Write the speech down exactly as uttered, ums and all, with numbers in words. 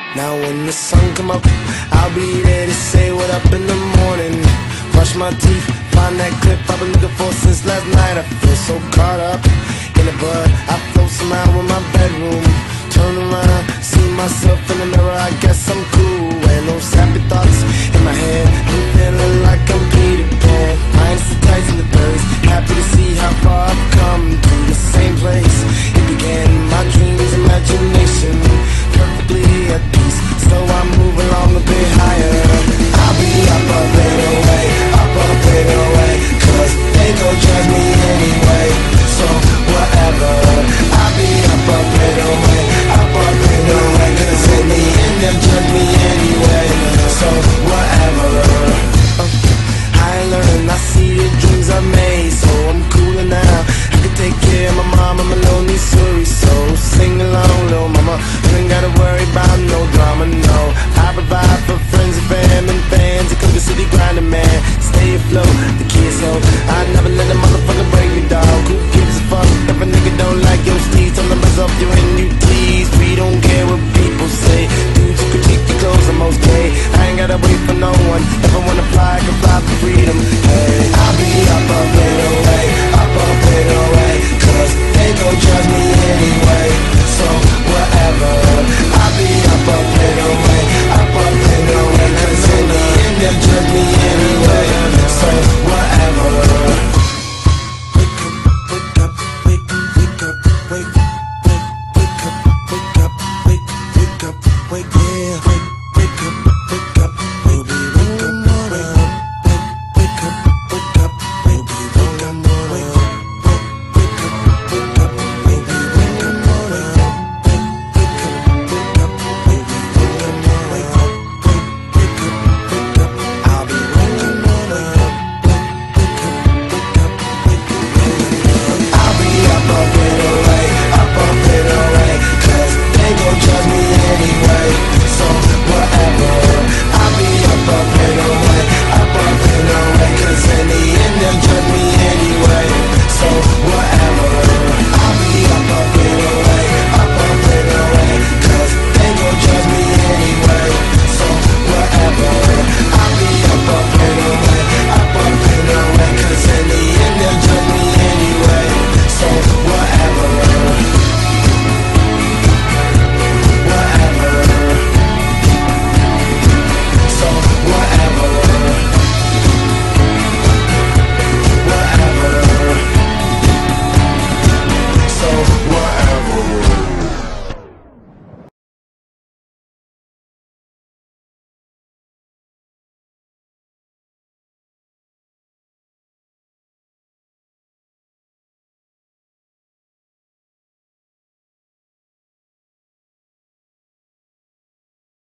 Now when the sun come up, I'll be there to say what up in the morning. Brush my teeth, find that clip I've been looking for since last night. I feel so caught up in the bud, I float somehow in my bedroom. Turn around, see myself in the mirror, I guess I'm cool. And those happy thoughts in my head, I'm feeling like I'm Peter Pan. Minus the tights and the birds, happy to see how far I've come. To the same place it began, my dreams, imagination, perfectly at peace. So I move along a bit higher. I'll be up, up and away, up, up and away, cause they gon' judge me anyway. So whatever, I'll be up, up and away, up, up and away, cause in the end they'll judge me anyway. So whatever. I learned, I see the dreams I made, so I'm cooler now. I can take care of my mom, I'm a lonely story. So sing along, little mama, you ain't gotta worry about no drama, no. I provide for friends and fam and fans, and the city grinding, man. Stay afloat, the kids hope I never let a motherfucker break me, dog. Who gives a fuck if a nigga don't like your steez? Tell them buzz off you and you please. We don't care what people say. Dudes who critique your clothes, I'm okay. I ain't gotta wait for no one. If I wanna fly, I can fly for freedom. Hey, I'll be up, up and away, up, up and away, cause they gon' judge me anyway. So whatever, I'll be up, up and away, up, up and away, cause in the end they'll judge me anyway. So whatever. Wake up, wake up, wake, wake up, wake, wake, wake up, wake up, wake, wake up, wake.